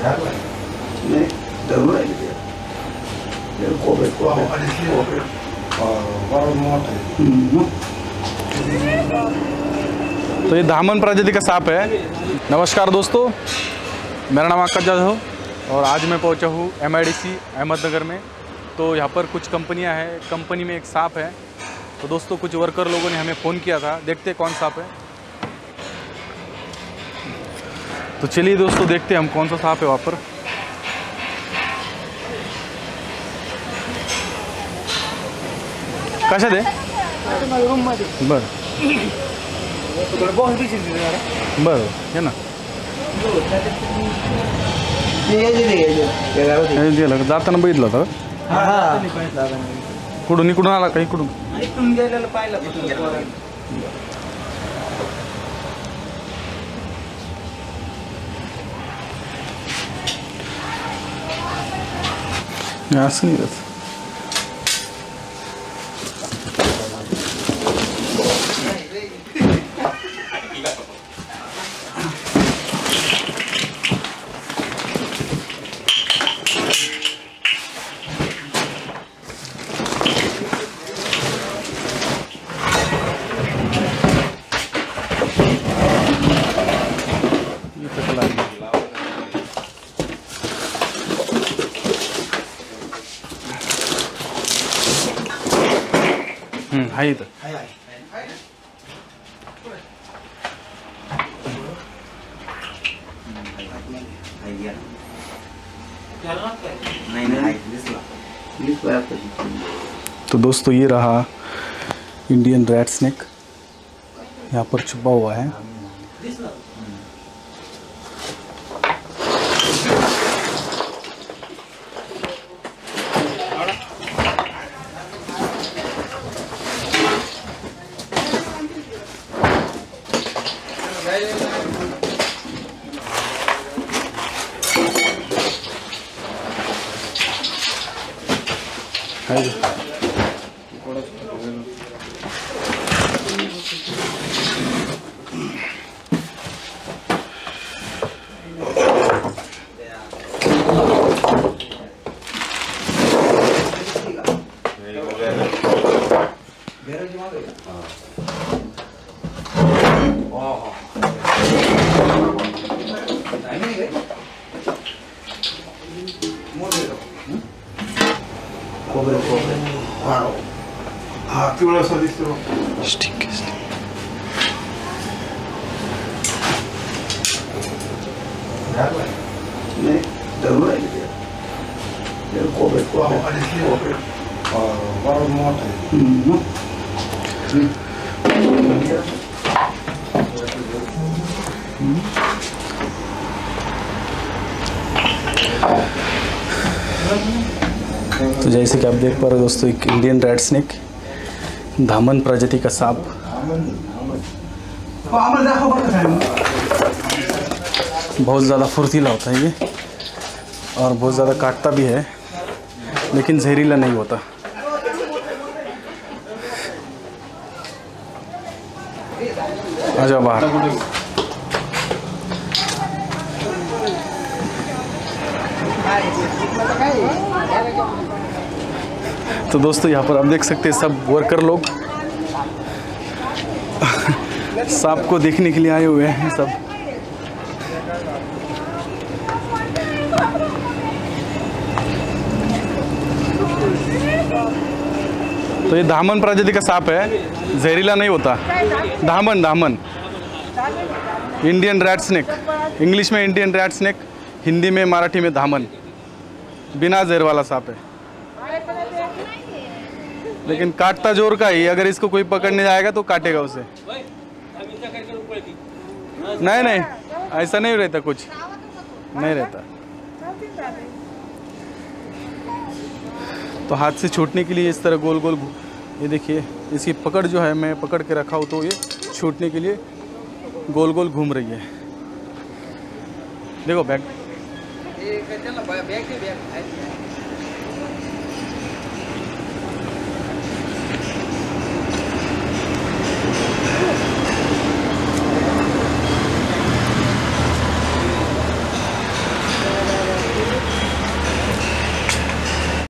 नहीं जरूर है तो ये धामन प्रजाति का सांप है। नमस्कार दोस्तों, मेरा नाम आकाश जाधव और आज मैं पहुंचा हूँ MIDC अहमदनगर में। तो यहाँ पर कुछ कंपनियाँ हैं, कंपनी में एक सांप है। तो दोस्तों कुछ वर्कर लोगों ने हमें फ़ोन किया था, देखते कौन सांप है। तो चलिए दोस्तों देखते हैं हम कौन सा सांप है वहाँ पर। कशा दे बरं बरं हे ना गेलं जाताना बघितलं होतं कुठून इकडून आला का इकडून असं नाही जात हाय इथं तो दोस्तों ये रहा इंडियन रेड स्नेक, यहाँ पर छुपा हुआ है। नहीं जरूर है तो जैसे कि आप देख पा रहे हो दोस्तों, एक इंडियन रेड स्नेक, धामन प्रजाति का सांप। बहुत ज़्यादा फुर्तीला होता है ये और बहुत ज़्यादा काटता भी है, लेकिन जहरीला नहीं होता। आ जाओ बाहर। तो दोस्तों यहाँ पर आप देख सकते हैं सब वर्कर लोग सांप को देखने के लिए आए हुए हैं सब। तो ये धामन प्रजाति का सांप है, जहरीला नहीं होता। धामन धामन इंडियन रेड स्नेक, इंग्लिश में इंडियन रेड स्नेक, हिंदी में मराठी में धामन, बिना जहर वाला सांप है। लेकिन काटता जोर का ही, अगर इसको कोई पकड़ने जाएगा तो काटेगा उसे। नहीं नहीं ऐसा नहीं रहता, कुछ नहीं रहता। तो हाथ से छूटने के लिए इस तरह गोल गोल, ये देखिए इसकी पकड़ जो है, मैं पकड़ के रखा हूँ तो ये छूटने के लिए गोल गोल घूम रही है। देखो बैग,